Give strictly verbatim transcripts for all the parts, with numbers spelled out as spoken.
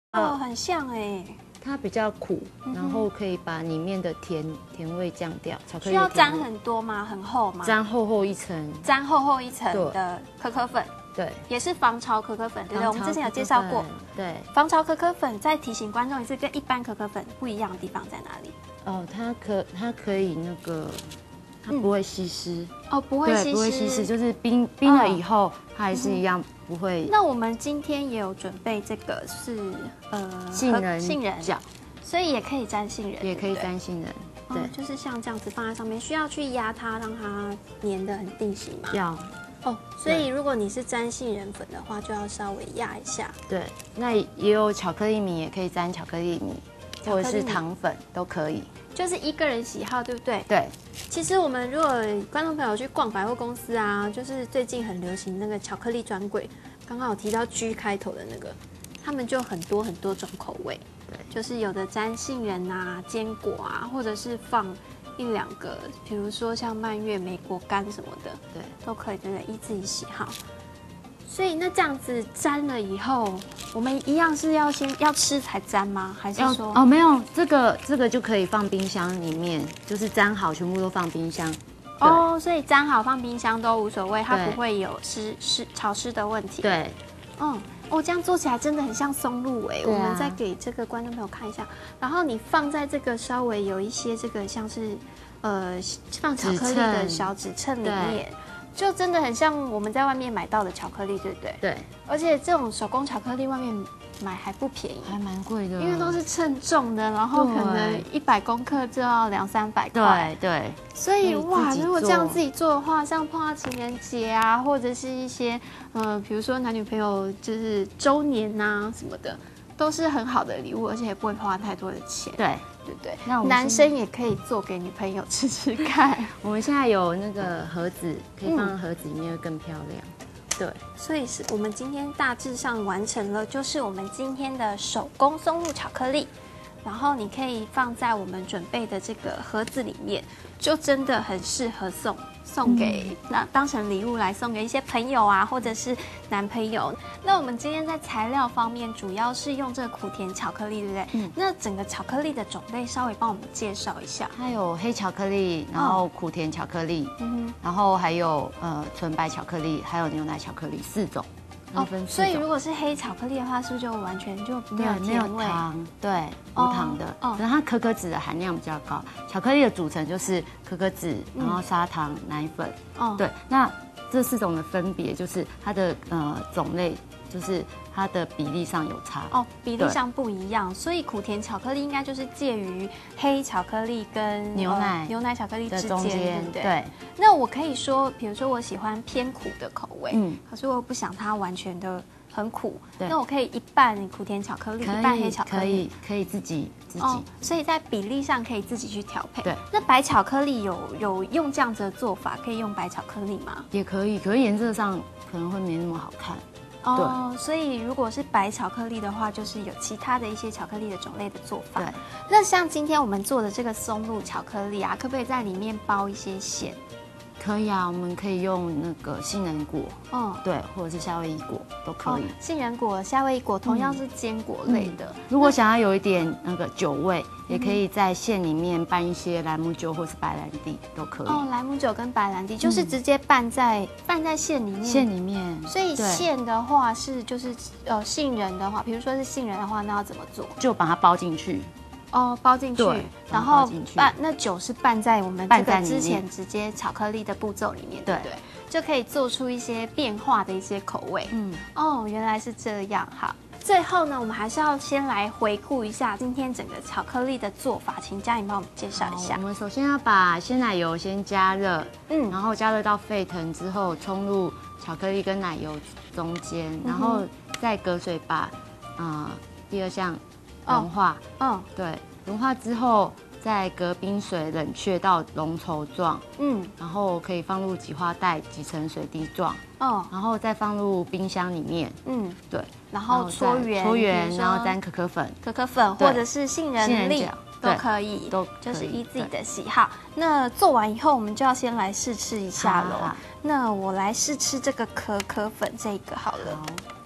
哦，很像哎。 它比较苦，然后可以把里面的甜甜味降掉。巧克力需要沾很多吗？很厚吗？ 沾厚厚一层， 沾厚厚一层的可可粉。 对， 也是防潮可可粉，对不对？我们之前有介绍过。 对， 防潮可可粉再提醒观众一次，跟一般可可粉不一样的地方在哪里？ 哦，它可它可以那个，它不会稀释。 哦，不会稀释， 不会稀释，就是冰冰了以后，它还是一样不会。 那我们今天也有准备这个是呃杏仁杏仁角， 所以也可以沾杏仁， 也可以沾杏仁。对， 就是像这样子放在上面，需要去压它，让它粘得很定型吗？ 要。 哦，所以如果你是沾杏仁粉的话，就要稍微压一下。 对，那也有巧克力米，也可以沾巧克力米，或者是糖粉都可以。 就是一个人喜好，对不对？ 对。 其实我们如果观众朋友去逛百货公司啊，就是最近很流行那个巧克力专柜，刚刚有提到 G 开头的那个，他们就很多很多种口味。对，就是有的沾杏仁啊、坚果啊，或者是放一两个，比如说像蔓越莓果干什么的，对，都可以，对不对？依自己喜好。所以那这样子沾了以后，我们一样是要先要吃才沾吗？还是说哦没有，这个这个就可以放冰箱里面，就是沾好全部都放冰箱。 哦，所以沾好放冰箱都无所谓，它不会有湿湿潮湿的问题。 对， 嗯，哦，这样做起来真的很像松露哎。我们再给这个观众朋友看一下，然后你放在这个稍微有一些这个像是呃放巧克力的小纸秤里面。就真的很像我们在外面买到的巧克力，对不对？对。而且这种手工巧克力外面买还不便宜， 还蛮贵的， 因为都是称重的，然后可能一百公克就要两三百块。 对对。 所以哇，如果这样自己做的话，像碰到情人节啊，或者是一些呃，比如说男女朋友就是周年啊什么的，都是很好的礼物，而且也不会花太多的钱。对。对不对？那男生也可以做给女朋友吃吃看。 我们现在有那个盒子，可以放在盒子里面会更漂亮。对， 所以是我们今天大致上完成了，就是我们今天的手工松露巧克力。然后你可以放在我们准备的这个盒子里面，就真的很适合送送给那、嗯、当成礼物来送给一些朋友啊，或者是男朋友。那我们今天在材料方面主要是用这个苦甜巧克力，对不对？嗯。那整个巧克力的种类稍微帮我们介绍一下。 它有黑巧克力，然后苦甜巧克力，嗯哼，然后还有呃纯白巧克力，还有牛奶巧克力四种。 哦，所以如果是黑巧克力的话，是不是就完全就没有没有糖？对，无糖的。哦，可是它可可脂的含量比较高。巧克力的组成就是可可脂，然后砂糖、奶粉。哦，对，那这四种的分别就是它的呃种类，就是它的比例上有差。 哦，比例上不一样，所以苦甜巧克力应该就是介于黑巧克力跟牛奶、呃、 牛奶巧克力之间，对不对？ 对。 那我可以说，比如说我喜欢偏苦的口味，嗯，可是我又不想它完全的很苦，那我可以一半苦甜巧克力，一半黑巧克力， 可以可以自己自己、哦， 所以在比例上可以自己去调配。 对。 那白巧克力有有用这样子的做法，可以用白巧克力吗？ 也可以，可是颜色上可能会没那么好看。 哦，所以如果是白巧克力的话，就是有其他的一些巧克力的种类的做法。对，那像今天我们做的这个松露巧克力啊，可不可以在里面包一些馅？ 可以啊，我们可以用那个杏仁果，嗯，对，或者是夏威夷果都可以。哦、 杏仁果、夏威夷果同样是坚果类的。嗯、 如果想要有一点那个酒味，嗯、也可以在馅里面拌一些莱姆酒或是白兰地都可以。 哦，莱姆酒跟白兰地就是直接拌在、嗯、拌在馅里面。 馅里面。 所以馅的话是就是呃杏仁的话，比如说是杏仁的话，那要怎么做？ 就把它包进去。 哦，包进去，然后拌那酒是拌在我们这个之前直接巧克力的步骤里面，对不对？就可以做出一些变化的一些口味。嗯，哦，原来是这样。好，最后呢，我们还是要先来回顾一下今天整个巧克力的做法，请嘉颖帮我们介绍一下。 我们首先要把鲜奶油先加热，嗯，然后加热到沸腾之后，冲入巧克力跟奶油中间，然后再隔水把，呃，第二项。融化，嗯，哦、对，融化之后再隔冰水冷却到浓稠状，嗯，然后可以放入挤花袋挤成水滴状，哦，然后再放入冰箱里面，嗯，对， 然后搓圆， 搓圆，然后沾可可粉， 可可粉或者是杏仁粒都可以， 都就是依自己的喜好。那做完以后，我们就要先来试吃一下喽。那我来试吃这个可可粉这个好了。好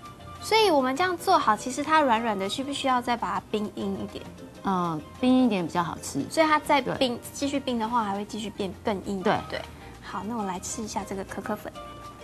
所以我们这样做好，其实它软软的，需不需要再把它冰硬一点？ 嗯，冰一点比较好吃。 所以它再冰，继续冰的话，还会继续变更硬。 对对。好，那我来吃一下这个可可粉。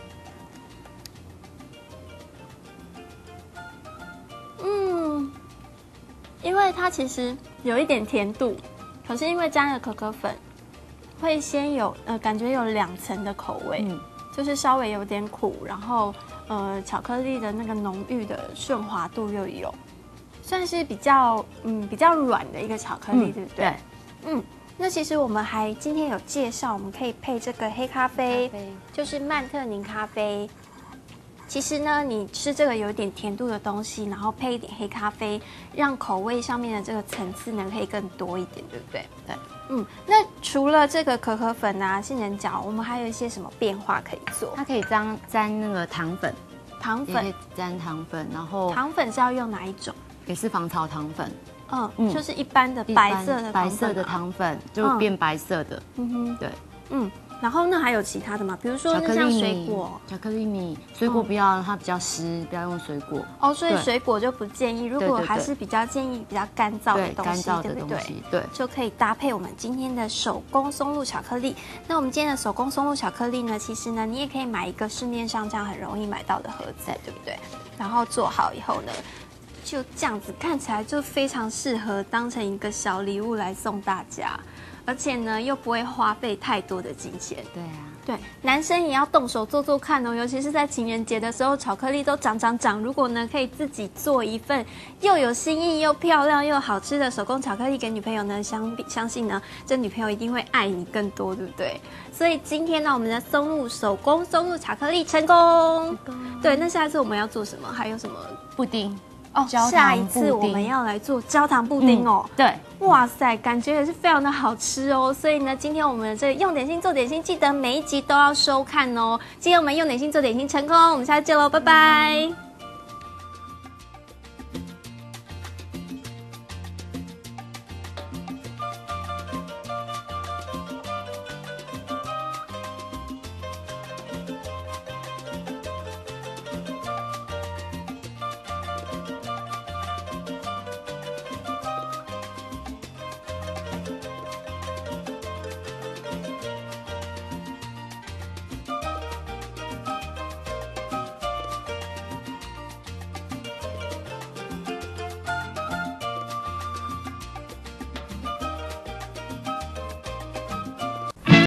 嗯，因为它其实有一点甜度，可是因为加了可可粉，会先有呃感觉有两层的口味，嗯，就是稍微有点苦，然后呃巧克力的那个浓郁的顺滑度又有，算是比较嗯比较软的一个巧克力，嗯、对不对？对，嗯。那其实我们还今天有介绍，我们可以配这个黑咖啡，咖啡就是曼特宁咖啡。其实呢，你吃这个有点甜度的东西，然后配一点黑咖啡，让口味上面的这个层次呢可以更多一点，对不对？对，嗯。那除了这个可可粉啊、杏仁角，我们还有一些什么变化可以做？ 它可以沾沾那个糖粉， 糖粉也可以沾糖粉，然后糖粉是要用哪一种？ 也是防潮糖粉。 嗯，嗯就是一般的白色的白色的糖粉，就变白色的。嗯哼，对， 嗯。然后那还有其他的吗？比如说那像水果， 巧克力米，水果不要让它比较湿，不要用水果。 哦，所以水果就不建议。如果还是比较建议比较干燥的东西，对不对？ 对， 就可以搭配我们今天的手工松露巧克力。那我们今天的手工松露巧克力呢，其实呢，你也可以买一个市面上这样很容易买到的盒子，对不对？然后做好以后呢，就这样子看起来就非常适合当成一个小礼物来送大家，而且呢又不会花费太多的金钱。 对啊， 对，男生也要动手做做看哦，尤其是在情人节的时候，巧克力都涨涨涨。如果呢可以自己做一份又有新意又漂亮又好吃的手工巧克力给女朋友呢，相比相信呢这女朋友一定会爱你更多，对不对？所以今天呢我们的松露手工松露巧克力成功。对，那下一次我们要做什么？还有什么布丁？ 哦，下一次我们要来做焦糖布丁哦。 嗯、对， 哇塞，感觉也是非常的好吃哦。所以呢，今天我们的这个用点心做点心，记得每一集都要收看哦。今天我们用点心做点心成功，我们下次见喽，拜拜。嗯